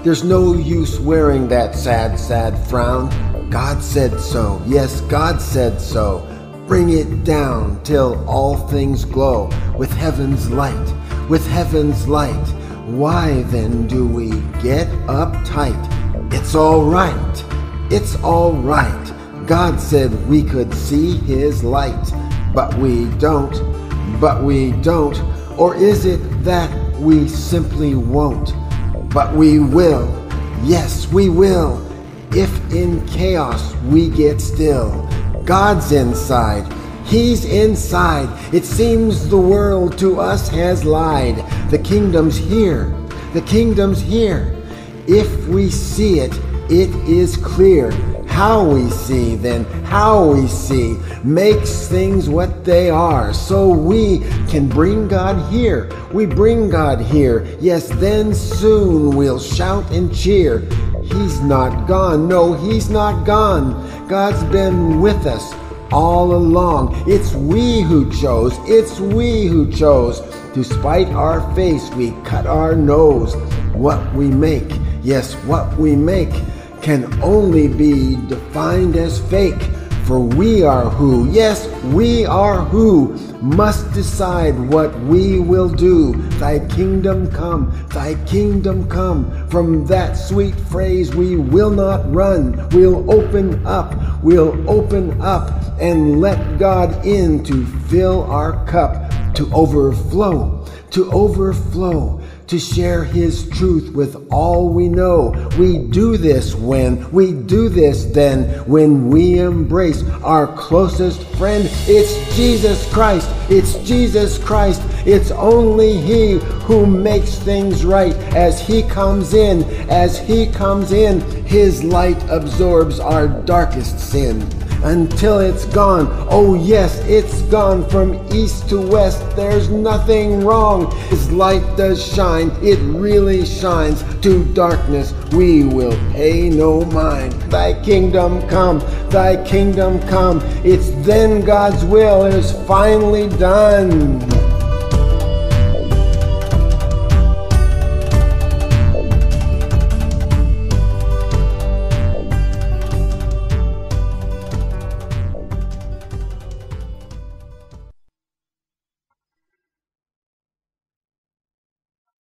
There's no use wearing that sad, sad frown. God said so, yes, God said so. Bring it down till all things glow with heaven's light, with heaven's light. Why then do we get uptight? It's all right, it's all right. God said we could see his light, but we don't, but we don't. Or is it that we simply won't? But we will, yes, we will. If in chaos we get still, God's inside, he's inside. It seems the world to us has lied. The kingdom's here, the kingdom's here. If we see it, it is clear. How we see then, how we see, makes things what they are. So we can bring God here. We bring God here. Yes, then soon we'll shout and cheer. He's not gone. No, he's not gone. God's been with us all along. It's we who chose. It's we who chose. To spite our face, we cut our nose. What we make, yes, what we make, can only be defined as fake. For we are who, yes, we are who, must decide what we will do. Thy kingdom come, thy kingdom come. From that sweet phrase we will not run. We'll open up and let God in to fill our cup, to overflow, to share his truth with all we know. We do this when, we do this then, when we embrace our closest friend. It's Jesus Christ, it's Jesus Christ. It's only he who makes things right. As he comes in, his light absorbs our darkest sin. Until it's gone, oh yes, it's gone from east to west. There's nothing wrong. His light does shine, it really shines. To darkness we will pay no mind. Thy kingdom come, thy kingdom come. It's then God's will is finally done.